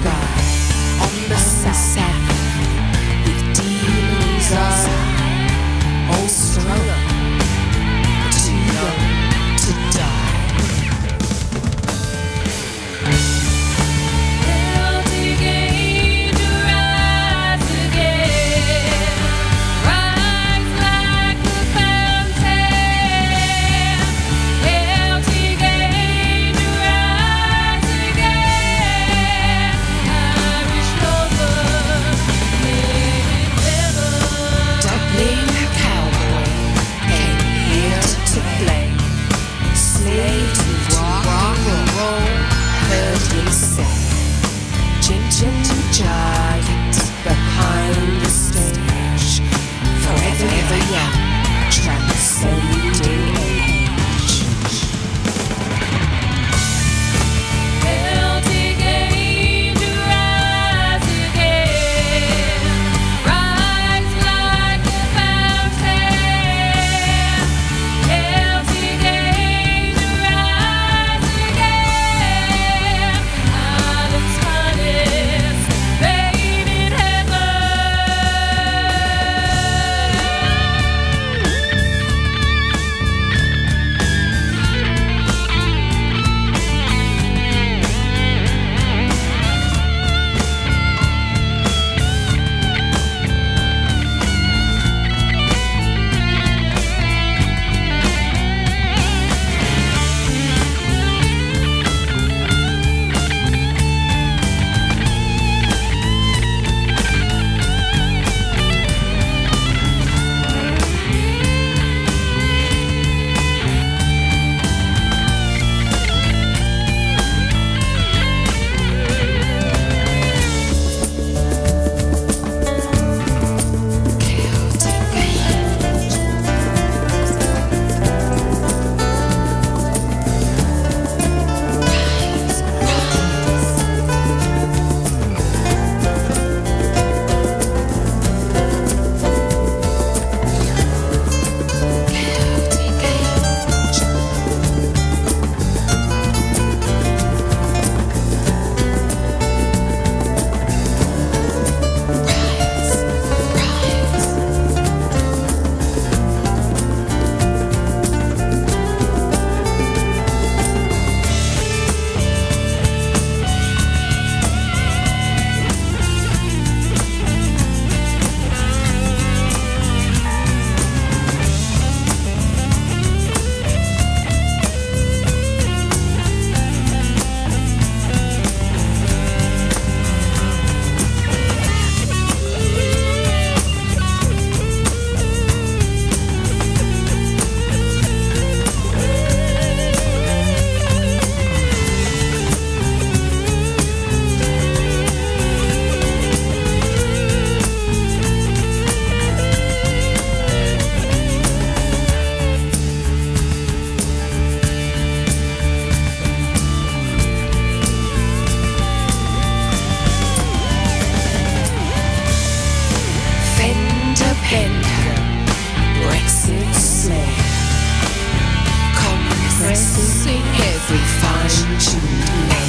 sky, on the Sabbath, with demons outside, all strung up, too young to die. Celtic Angel, rise again, rise like a fountain. Celtic Angel, rise again, Irish lover, living heaven. Dublin cowboy came here to play, slave to rock and roll, heard him say. Gentle giant behind the stage, forever young, transcending age. Celtic Angel, rise again, rise like a fountain. Celtic Angel, rise again, Ireland's finest, babe in heaven. Compressing every fine-tuned